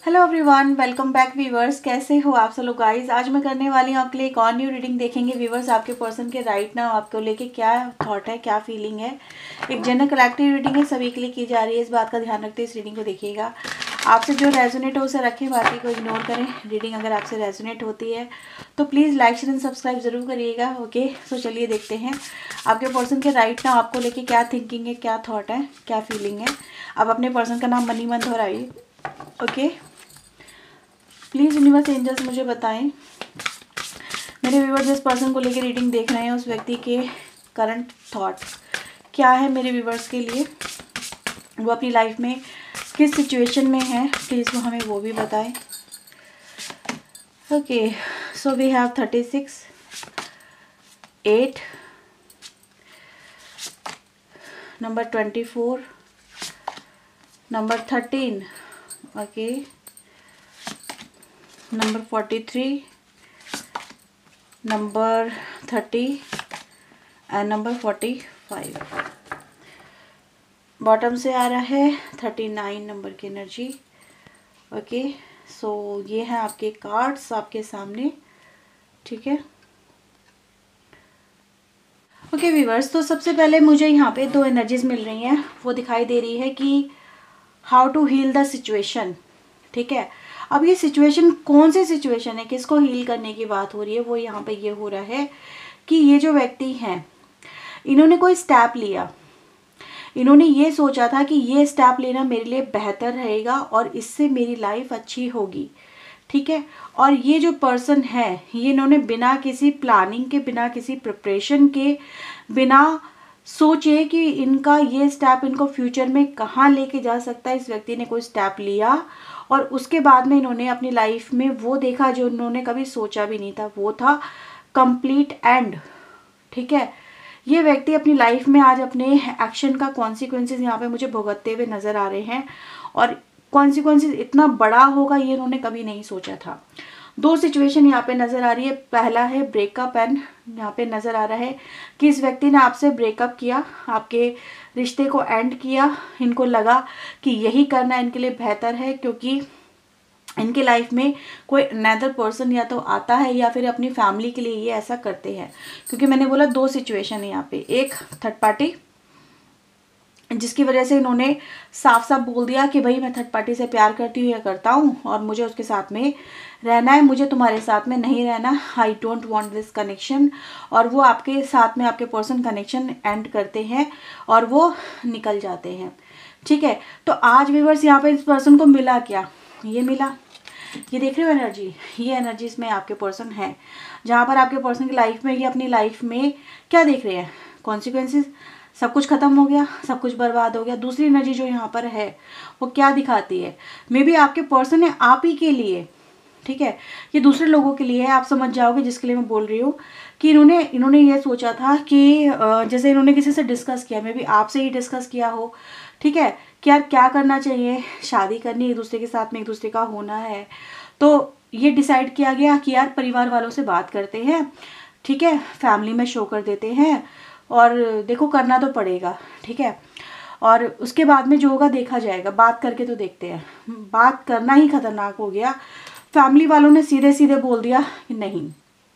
Hello everyone, welcome back viewers. कैसे हो आप सब लोग गाइस। आज मैं करने वाली हूँ आपके लिए एक और न्यू रीडिंग। देखेंगे व्यूवर्स आपके पर्सन के राइट नाउ आपको लेके क्या थॉट है, क्या फीलिंग है। एक जनरल कलेक्टिव रीडिंग है, सभी के लिए की जा रही है। इस बात का ध्यान रखते इस रीडिंग को देखिएगा। आपसे जो रेजोनेट हो उसे रखें, बाकी को इग्नोर करें। रीडिंग अगर आपसे रेजोनेट होती है तो please like share and subscribe जरूर करिएगा। ओके, तो चलिए देखते हैं आपके पर्सन के राइट नाउ आपको लेके क्या थिंकिंग है, क्या थॉट है, क्या फीलिंग है। आप अपने पर्सन का नाम मनी मंथ दोहराइए। ओके, प्लीज़ यूनिवर्स एंजल्स मुझे बताएं मेरे व्यूवर जिस पर्सन को लेकर रीडिंग देख रहे हैं उस व्यक्ति के करंट थॉट क्या है मेरे व्यूवर्स के लिए। वो अपनी लाइफ में किस सिचुएशन में है, प्लीज़ वो हमें वो भी बताएं। Okay, so we have 36, 8, number 24, number 13, okay, number 43, number 30 and number 45। Bottom से आ रहा है 39 नंबर की एनर्जी। ओके, सो ये है आपके कार्ड्स आपके सामने, ठीक है। ओके व्यूअर्स, तो सबसे पहले मुझे यहाँ पे दो एनर्जीज मिल रही हैं। वो दिखाई दे रही है कि how to heal the situation, ठीक है। अब ये सिचुएशन कौन सी सिचुएशन है, किसको हील करने की बात हो रही है, वो यहाँ पे ये हो रहा है कि ये जो व्यक्ति हैं इन्होंने कोई स्टेप लिया। इन्होंने ये सोचा था कि ये स्टेप लेना मेरे लिए बेहतर रहेगा और इससे मेरी लाइफ अच्छी होगी, ठीक है। और ये जो पर्सन है ये इन्होंने बिना किसी प्लानिंग के, बिना किसी प्रिपरेशन के, बिना सोचे कि इनका ये स्टेप इनको फ्यूचर में कहाँ लेके जा सकता है, इस व्यक्ति ने कोई स्टेप लिया और उसके बाद में इन्होंने अपनी लाइफ में वो देखा जो इन्होंने कभी सोचा भी नहीं था। वो था कंप्लीट एंड, ठीक है। ये व्यक्ति अपनी लाइफ में आज अपने एक्शन का कॉन्सिक्वेंसेस यहाँ पे मुझे भुगतते हुए नजर आ रहे हैं और कॉन्सिक्वेंसेस इतना बड़ा होगा ये इन्होंने कभी नहीं सोचा था। दो सिचुएशन यहाँ पे नजर आ रही है। पहला है ब्रेकअप एंड यहाँ पे नजर आ रहा है कि इस व्यक्ति ने आपसे ब्रेकअप किया, आपके रिश्ते को एंड किया। इनको लगा कि यही करना इनके लिए बेहतर है क्योंकि इनके लाइफ में कोई अनदर पर्सन या तो आता है या फिर अपनी फैमिली के लिए ये ऐसा करते हैं। क्योंकि मैंने बोला दो सिचुएशन है यहाँ पे, एक थर्ड पार्टी जिसकी वजह से इन्होंने साफ साफ बोल दिया कि भाई मैं थर्ड पार्टी से प्यार करती हूँ या करता हूँ और मुझे उसके साथ में रहना है, मुझे तुम्हारे साथ में नहीं रहना, I don't want this connection. और वो आपके साथ में आपके पर्सन कनेक्शन एंड करते हैं और वो निकल जाते हैं, ठीक है। तो आज व्यूअर्स यहाँ पे इस पर्सन को मिला क्या, ये मिला, ये देख रहे हो एनर्जी, ये एनर्जी इसमें आपके पर्सन है जहाँ पर आपके पर्सन की लाइफ में ये अपनी लाइफ में क्या देख रहे हैं, कॉन्सिक्वेंसेस, सब कुछ खत्म हो गया, सब कुछ बर्बाद हो गया। दूसरी एनर्जी जो यहाँ पर है वो क्या दिखाती है, मे बी आपके पर्सन है आप ही के लिए, ठीक है। ये दूसरे लोगों के लिए है, आप समझ जाओगे जिसके लिए मैं बोल रही हूँ कि इन्होंने ये सोचा था कि जैसे इन्होंने किसी से डिस्कस किया, मे बी आपसे ही डिस्कस किया हो, ठीक है, कि यार क्या करना चाहिए, शादी करनी एक दूसरे के साथ में, एक दूसरे का होना है। तो ये डिसाइड किया गया कि यार परिवार वालों से बात करते हैं, ठीक है, फैमिली में शो कर देते हैं और देखो करना तो पड़ेगा, ठीक है। और उसके बाद में जो होगा देखा जाएगा, बात करके तो देखते हैं। बात करना ही खतरनाक हो गया। फैमिली वालों ने सीधे सीधे बोल दिया कि नहीं,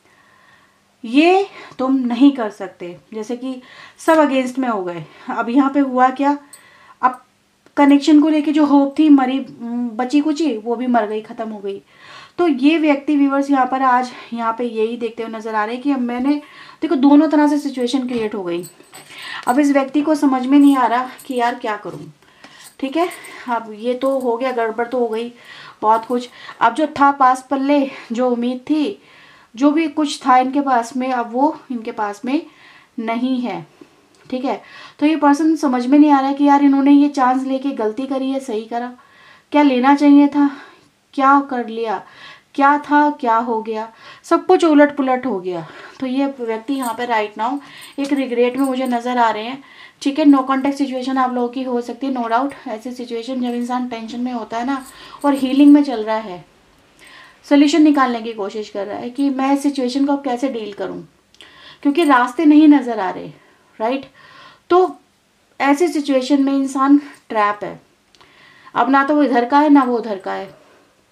ये तुम नहीं कर सकते, जैसे कि सब अगेंस्ट में हो गए। अब यहाँ पे हुआ क्या, अब कनेक्शन को लेके जो होप थी मरी, बची कुची, वो भी मर गई, खत्म हो गई। तो ये व्यक्ति व्यूअर्स यहाँ पर आज यहाँ पे यही देखते हुए नजर आ रहे हैं कि अब मैंने देखो दोनों तरह से सिचुएशन क्रिएट हो गई। अब इस व्यक्ति को समझ में नहीं आ रहा कि यार क्या करूं, ठीक है। अब ये तो हो गया, गड़बड़ तो हो गई बहुत कुछ। अब जो था पास पल्ले, जो उम्मीद थी, जो भी कुछ था इनके पास में, अब वो इनके पास में नहीं है, ठीक है। तो ये पर्सन समझ में नहीं आ रहा है कि यार इन्होंने ये चांस लेके गलती करी है, सही करा, क्या लेना चाहिए था, क्या कर लिया, क्या था क्या हो गया, सब कुछ उलट पुलट हो गया। तो ये व्यक्ति यहाँ पे राइट नाउ एक रिग्रेट में मुझे नजर आ रहे हैं, ठीक है। नो कॉन्टेक्ट सिचुएशन आप लोगों की हो सकती है, नो डाउट। ऐसी सिचुएशन जब इंसान टेंशन में होता है ना और हीलिंग में चल रहा है, सोल्यूशन निकालने की कोशिश कर रहा है कि मैं इस सिचुएशन को अब कैसे डील करूं, क्योंकि रास्ते नहीं नजर आ रहे, राइट। तो ऐसी सिचुएशन में इंसान ट्रैप है। अब ना तो वो इधर का है ना वो उधर का है,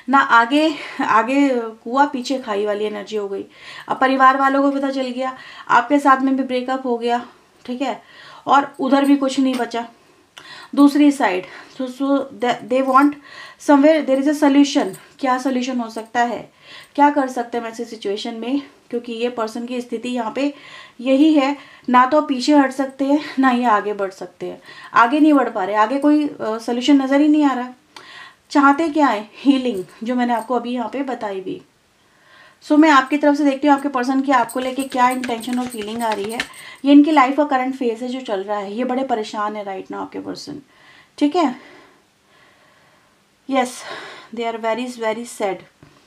ना आगे आगे कुआं पीछे खाई वाली एनर्जी हो गई। अब परिवार वालों को पता चल गया, आपके साथ में भी ब्रेकअप हो गया, ठीक है, और उधर भी कुछ नहीं बचा दूसरी side. So they want somewhere there is a solution. क्या सोल्यूशन हो सकता है, क्या कर सकते हैं हम ऐसे सिचुएशन में, क्योंकि ये पर्सन की स्थिति यहाँ पे यही है, ना तो पीछे हट सकते हैं ना ये आगे बढ़ सकते हैं, आगे नहीं बढ़ पा रहे, आगे कोई सोल्यूशन नज़र ही नहीं आ रहा। चाहते क्या है, हीलिंग, जो मैंने आपको अभी यहाँ पे बताई भी। सो मैं आपकी तरफ से देखती हूँ आपके पर्सन की आपको लेके क्या इंटेंशन और फीलिंग आ रही है। ये इनकी लाइफ का करंट फेज है जो चल रहा है, ये बड़े परेशान है राइट नाउ आपके पर्सन, ठीक है। Yes, they are very very sad.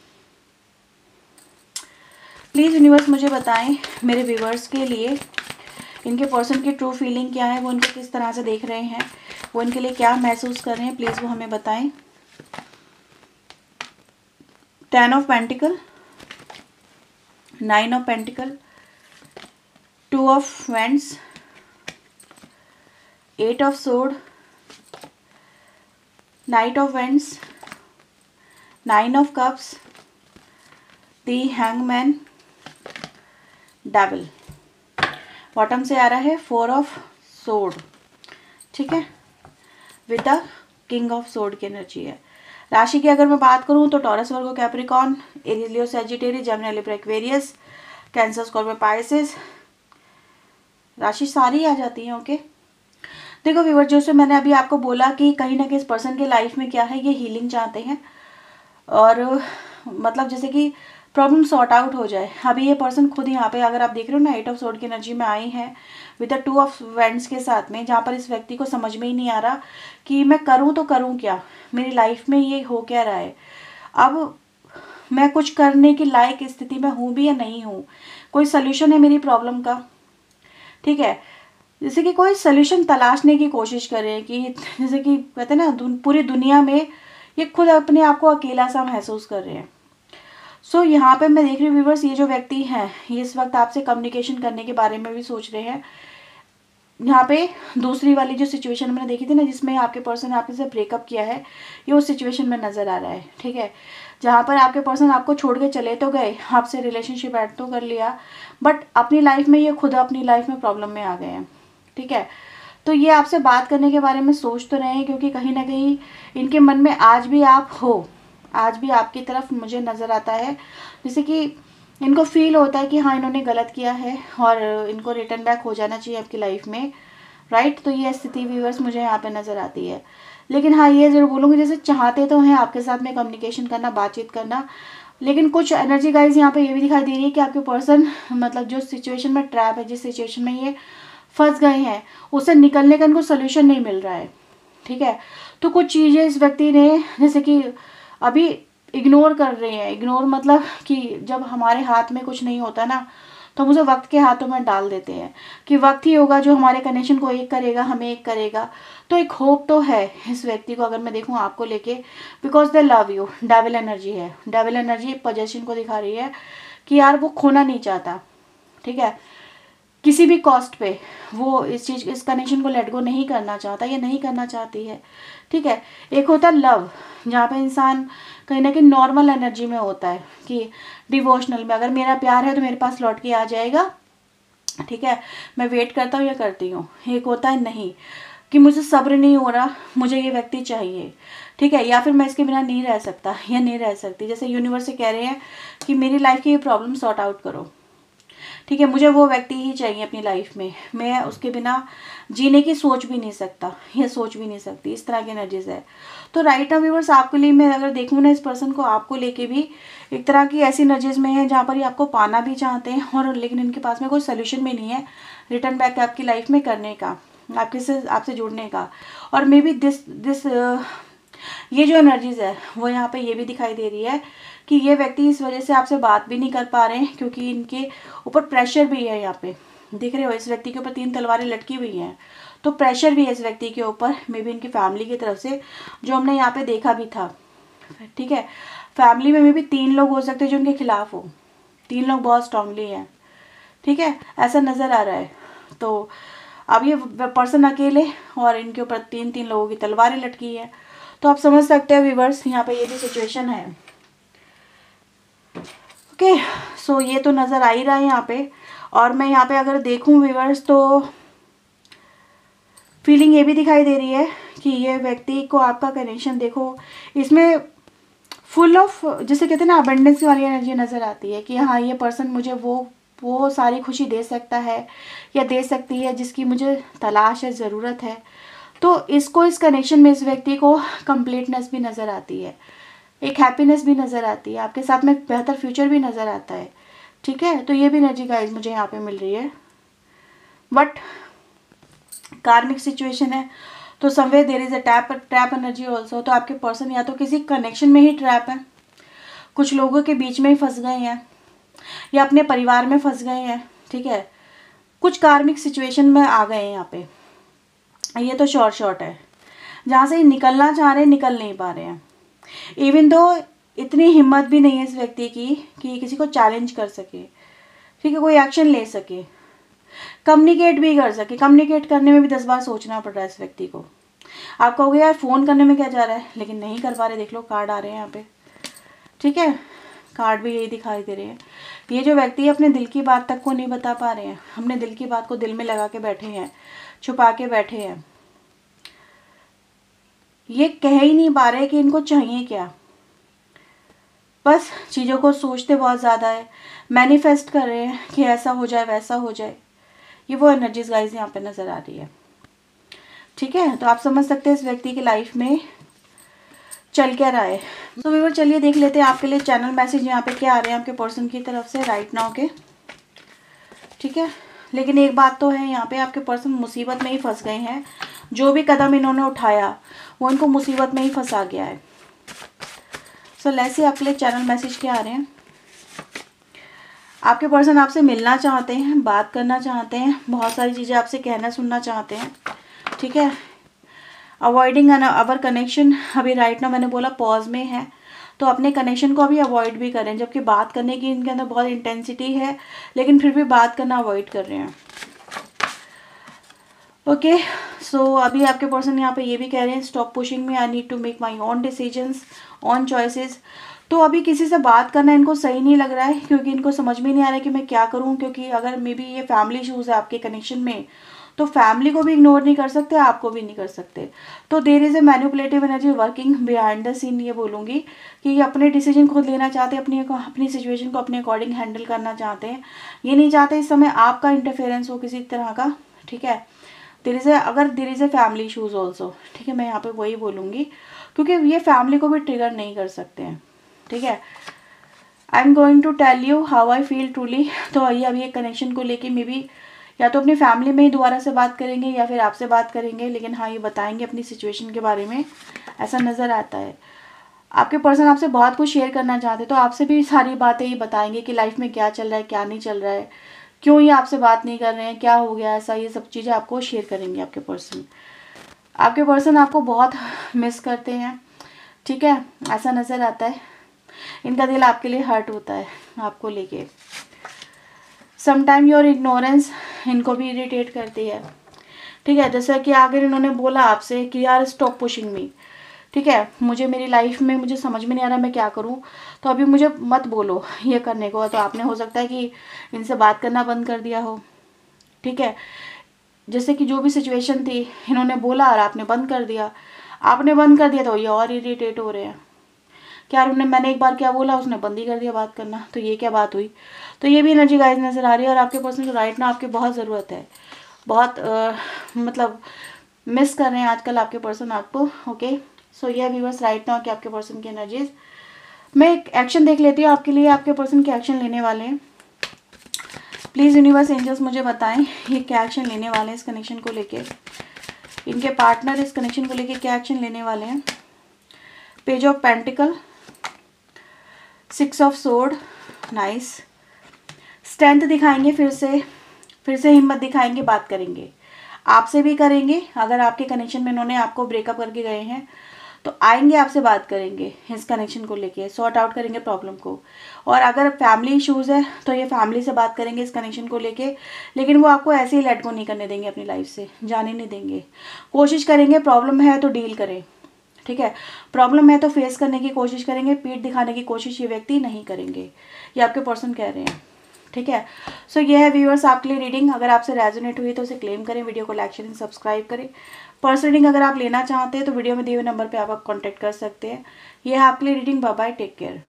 Please universe मुझे बताएं मेरे व्यूवर्स के लिए इनके पर्सन की ट्रू फीलिंग क्या है, वो इनको किस तरह से देख रहे हैं, वो इनके लिए क्या महसूस कर रहे हैं, प्लीज़ वो हमें बताएं। 10 of pentacle, 9 of pentacle, 2 of wands, 8 of sword, knight of wands, 9 of cups, the hangman, devil. Bottom से आ रहा है 4 ऑफ सोर्ड, ठीक है, with the king of sword की एनर्जी है। राशि की अगर मैं बात करूं तो Taurus, Virgo, Capricorn, Aries, Leo, Sagittarius, Gemini, Libra, Aquarius, Cancer, Scorpio, Pisces, राशि सारी आ जाती है। ओके, देखो व्यूअर, जैसे मैंने अभी आपको बोला कि कहीं ना कहीं इस पर्सन के लाइफ में क्या है, ये हीलिंग चाहते हैं और मतलब जैसे कि प्रॉब्लम सॉर्ट आउट हो जाए। अभी ये पर्सन खुद यहाँ पे अगर आप देख रहे हो ना 8 ऑफ सोर्ड की एनर्जी में आई है विद द 2 ऑफ वैंड्स के साथ में, जहाँ पर इस व्यक्ति को समझ में ही नहीं आ रहा कि मैं करूँ तो करूँ क्या, मेरी लाइफ में ये हो क्या रहा है, अब मैं कुछ करने की लायक स्थिति में हूँ भी या नहीं हूँ, कोई सोल्यूशन है मेरी प्रॉब्लम का, ठीक है। जैसे कि कोई सोल्यूशन तलाशने की कोशिश कर रहे हैं कि जैसे कि कहते हैं ना पूरी दुनिया में ये खुद अपने आप को अकेला सा महसूस कर रहे हैं। सो यहाँ पे मैं देख रही हूँ व्यूवर्स, ये जो व्यक्ति हैं ये इस वक्त आपसे कम्युनिकेशन करने के बारे में भी सोच रहे हैं। यहाँ पे दूसरी वाली जो सिचुएशन मैंने देखी थी ना, जिसमें आपके पर्सन ने आपके से ब्रेकअप किया है, ये उस सिचुएशन में नज़र आ रहा है, ठीक है, जहाँ पर आपके पर्सन आपको छोड़ के चले तो गए, आपसे रिलेशनशिप ऐड तो कर लिया, बट अपनी लाइफ में ये खुद अपनी लाइफ में प्रॉब्लम में आ गए हैं, ठीक है। तो ये आपसे बात करने के बारे में सोच तो रहे हैं, क्योंकि कहीं ना कहीं इनके मन में आज भी आप हो, आज भी आपकी तरफ मुझे नज़र आता है, जैसे कि इनको फील होता है कि हाँ इन्होंने गलत किया है और इनको रिटर्न बैक हो जाना चाहिए आपकी लाइफ में, राइट। तो ये स्थिति व्यूअर्स मुझे यहाँ पे नज़र आती है। लेकिन हाँ ये ज़रूर बोलूँगी, जैसे चाहते तो हैं आपके साथ में कम्युनिकेशन करना, बातचीत करना, लेकिन कुछ एनर्जी गाइज यहाँ पे ये भी दिखाई दे रही है कि आपके पर्सन मतलब जो सिचुएशन में ट्रैप है, जिस सिचुएशन में ये फंस गए हैं, उससे निकलने का इनको सोल्यूशन नहीं मिल रहा है, ठीक है। तो कुछ चीज़ें इस व्यक्ति ने जैसे कि अभी इग्नोर कर रहे हैं। इग्नोर मतलब कि जब हमारे हाथ में कुछ नहीं होता ना, तो हम उसे वक्त के हाथों में डाल देते हैं कि वक्त ही होगा जो हमारे कनेक्शन को एक करेगा, हमें एक करेगा। तो एक होप तो है इस व्यक्ति को, अगर मैं देखूँ आपको लेके, because they love you. Devil energy है, डेविल एनर्जी पोजेशन को दिखा रही है कि यार वो खोना नहीं चाहता, ठीक है, किसी भी कॉस्ट पे वो इस कनेक्शन को लेट गो नहीं करना चाहता, या नहीं करना चाहती है, ठीक है। एक होता है लव, जहाँ पे इंसान कहीं ना कहीं नॉर्मल एनर्जी में होता है कि डिवोशनल में, अगर मेरा प्यार है तो मेरे पास लौट के आ जाएगा, ठीक है, मैं वेट करता हूँ या करती हूँ। एक होता है नहीं, कि मुझे सब्र नहीं हो रहा, मुझे ये व्यक्ति चाहिए, ठीक है, या फिर मैं इसके बिना नहीं रह सकता या नहीं रह सकती। जैसे यूनिवर्स से कह रहे हैं कि मेरी लाइफ की ये प्रॉब्लम सॉर्ट आउट करो, ठीक है, मुझे वो व्यक्ति ही चाहिए अपनी लाइफ में, मैं उसके बिना जीने की सोच भी नहीं सकता या सोच भी नहीं सकती, इस तरह की एनर्जीज है। तो राइट नाउ व्यूअर्स आपके लिए मैं अगर देखूँ ना, इस पर्सन को आपको लेके भी एक तरह की ऐसी एनर्जीज में है जहाँ पर ये आपको पाना भी चाहते हैं, और लेकिन इनके पास में कोई सोल्यूशन भी नहीं है रिटर्न बैक आपकी लाइफ में करने का, आपसे जुड़ने का। और मे बी दिस ये जो एनर्जीज है वो यहाँ पे ये भी दिखाई दे रही है कि ये व्यक्ति इस वजह से आपसे बात भी नहीं कर पा रहे हैं, क्योंकि इनके ऊपर प्रेशर भी है। यहाँ पे देख रहे हो इस व्यक्ति के ऊपर 3 तलवारें लटकी हुई हैं, तो प्रेशर भी है इस व्यक्ति के ऊपर, मे बी इनकी फैमिली की तरफ से, जो हमने यहाँ पे देखा भी था, ठीक है। फैमिली में मे बी 3 लोग हो सकते हैं जो उनके खिलाफ हो, 3 लोग बहुत स्ट्रांगली हैं, ठीक है, ऐसा नज़र आ रहा है। तो अब ये पर्सन अकेले और इनके ऊपर 3 लोगों की तलवारें लटकी है, तो आप समझ सकते हैं व्यूअर्स यहाँ पे ये भी सिचुएशन है। ओके, सो ये तो नज़र आ ही रहा है यहाँ पे। और मैं यहाँ पे अगर देखूँ व्यूअर्स तो फीलिंग ये भी दिखाई दे रही है कि ये व्यक्ति को आपका कनेक्शन देखो, इसमें फुल ऑफ, जिसे कहते हैं ना, अबंडेंस वाली एनर्जी नज़र आती है कि हाँ ये पर्सन मुझे वो सारी खुशी दे सकता है या दे सकती है जिसकी मुझे तलाश है, ज़रूरत है। तो इसको, इस कनेक्शन में इस व्यक्ति को कंप्लीटनेस भी नज़र आती है, एक हैप्पीनेस भी नज़र आती है, आपके साथ में बेहतर फ्यूचर भी नज़र आता है। ठीक है, तो ये भी एनर्जी गाइस मुझे यहाँ पे मिल रही है। बट कार्मिक सिचुएशन है तो somewhere there is a trap energy also. तो आपके पर्सन या तो किसी कनेक्शन में ही ट्रैप है, कुछ लोगों के बीच में ही फंस गए हैं, या अपने परिवार में फंस गए हैं। ठीक है, कुछ कार्मिक सिचुएशन में आ गए हैं यहाँ पे, ये तो शॉर्ट है, जहाँ से निकलना चाह रहे हैं निकल नहीं पा रहे हैं। इवन दो इतनी हिम्मत भी नहीं है इस व्यक्ति की कि किसी को चैलेंज कर सके, ठीक है, कोई एक्शन ले सके, कम्युनिकेट भी कर सके। कम्युनिकेट करने में भी 10 बार सोचना पड़ रहा है इस व्यक्ति को। आप कहोगे यार फ़ोन करने में क्या जा रहा है, लेकिन नहीं कर पा रहे। देख लो कार्ड आ रहे हैं यहाँ पे, ठीक है, कार्ड भी यही दिखाई दे रहे हैं। ये जो व्यक्ति अपने दिल की बात तक को नहीं बता पा रहे हैं, अपने दिल की बात को दिल में लगा के बैठे हैं, छुपा के बैठे हैं, ये कह ही नहीं पा रहे कि इनको चाहिए क्या। बस चीज़ों को सोचते बहुत ज़्यादा है, मैनिफेस्ट कर रहे हैं कि ऐसा हो जाए वैसा हो जाए। ये वो एनर्जीज गाइस यहाँ पे नज़र आ रही है। ठीक है, तो आप समझ सकते हैं इस व्यक्ति की लाइफ में चल क्या रहा है। तो व्यूअर चलिए देख लेते हैं आपके लिए चैनल मैसेज यहाँ पे क्या आ रहे हैं आपके पर्सन की तरफ से राइट नाउ के। ठीक है, लेकिन एक बात तो है, यहाँ पे आपके पर्सन मुसीबत में ही फंस गए हैं। जो भी कदम इन्होंने उठाया वो इनको मुसीबत में ही फंसा गया है। सो लेट्स सी आपके लिए चैनल मैसेज क्या आ रहे हैं। आपके पर्सन आपसे मिलना चाहते हैं, बात करना चाहते हैं, बहुत सारी चीज़ें आपसे कहना सुनना चाहते हैं। ठीक है, अवॉइडिंग अवर कनेक्शन, अभी राइट नाउ मैंने बोला पॉज में है, तो अपने कनेक्शन को अभी अवॉइड भी करें। जबकि बात करने की इनके अंदर बहुत इंटेंसिटी है, लेकिन फिर भी बात करना अवॉइड कर रहे हैं। ओके, सो अभी आपके पर्सन यहाँ पे ये भी कह रहे हैं stop pushing me, I need to make my own decisions, on choices. तो अभी किसी से बात करना इनको सही नहीं लग रहा है, क्योंकि इनको समझ में नहीं आ रहा है कि मैं क्या करूँ। क्योंकि अगर मे बी ये फैमिली इशूज़ है आपके कनेक्शन में, तो फैमिली को भी इग्नोर नहीं कर सकते, आपको भी नहीं कर सकते। तो there is a manipulative energy working behind the scene. ये बोलूँगी कि ये अपने डिसीजन खुद लेना चाहते हैं, अपनी सिचुएशन को अपने अकॉर्डिंग हैंडल करना चाहते हैं। ये नहीं चाहते इस समय आपका इंटरफेरेंस हो किसी तरह का। ठीक है, there is a family issues also. ठीक है, मैं यहाँ पे वही बोलूँगी, क्योंकि ये फैमिली को भी ट्रिगर नहीं कर सकते हैं। ठीक है, I am going to tell you how I feel truly. तो आइए अभी एक कनेक्शन को लेके मे बी या तो अपनी फैमिली में ही दोबारा से बात करेंगे या फिर आपसे बात करेंगे, लेकिन हाँ ये बताएंगे अपनी सिचुएशन के बारे में, ऐसा नज़र आता है। आपके पर्सन आपसे बहुत कुछ शेयर करना चाहते हैं, तो आपसे भी सारी बातें ही बताएंगे कि लाइफ में क्या चल रहा है, क्या नहीं चल रहा है, क्यों ये आपसे बात नहीं कर रहे हैं, क्या हो गया ऐसा, ये सब चीज़ें आपको शेयर करेंगे आपके पर्सन। आपके पर्सन आपको बहुत मिस करते हैं। ठीक है, ऐसा नज़र आता है, इनका दिल आपके लिए हर्ट होता है आपको लेके। समटाइम योर इग्नोरेंस इनको भी इरिटेट करती है। ठीक है, जैसा कि अगर इन्होंने बोला आपसे कि यार स्टॉप पुशिंग मी, ठीक है, मुझे मेरी लाइफ में मुझे समझ में नहीं आ रहा मैं क्या करूं, तो अभी मुझे मत बोलो ये करने को। तो आपने हो सकता है कि इनसे बात करना बंद कर दिया हो। ठीक है, जैसे कि जो भी सिचुएशन थी इन्होंने बोला और आपने बंद कर दिया, आपने बंद कर दिया तो ये और इरिटेट हो रहे हैं कि यार मैंने एक बार क्या बोला, उसने बंद ही कर दिया बात करना, तो ये क्या बात हुई। तो ये भी एनर्जी गाइस नज़र आ रही है। और आपके पर्सन को राइट ना आपकी बहुत ज़रूरत है, बहुत मतलब मिस कर रहे हैं आजकल आपके पर्सन आपको। ओके, सो ये व्यूअर्स राइट ना कि आपके पर्सन की एनर्जीज। मैं एक एक्शन देख लेती हूँ आपके लिए, आपके पर्सन के एक्शन लेने वाले हैं। प्लीज़ यूनिवर्स एंजल्स मुझे बताएं ये क्या एक्शन लेने वाले हैं इस कनेक्शन को लेके, इनके पार्टनर इस कनेक्शन को लेके क्या एक्शन लेने वाले हैं। Page of pentacle, 6 of sword, nice. Strength दिखाएंगे, फिर से हिम्मत दिखाएंगे, बात करेंगे, आपसे भी करेंगे। अगर आपके कनेक्शन में इन्होंने आपको ब्रेकअप करके गए हैं तो आएंगे आपसे बात करेंगे इस कनेक्शन को लेके, सॉर्ट आउट करेंगे प्रॉब्लम को। और अगर फैमिली इश्यूज़ है तो ये फैमिली से बात करेंगे इस कनेक्शन को लेके, लेकिन वो आपको ऐसे ही लेट गो नहीं करने देंगे, अपनी लाइफ से जाने नहीं देंगे, कोशिश करेंगे प्रॉब्लम है तो डील करें। ठीक है, प्रॉब्लम है तो फेस करने की कोशिश करेंगे, पीठ दिखाने की कोशिश ये व्यक्ति नहीं करेंगे, ये आपके पर्सन कह रहे हैं। ठीक है, सो ये है व्यूअर्स आपके लिए रीडिंग। अगर आपसे रेजोनेट हुई तो उसे क्लेम करें, वीडियो को लाइक शेयर सब्सक्राइब करें। पर्सनल रीडिंग अगर आप लेना चाहते हैं तो वीडियो में दिए हुए नंबर पे आप कॉन्टैक्ट कर सकते हैं। ये है आपके लिए reading. Bye bye, take care.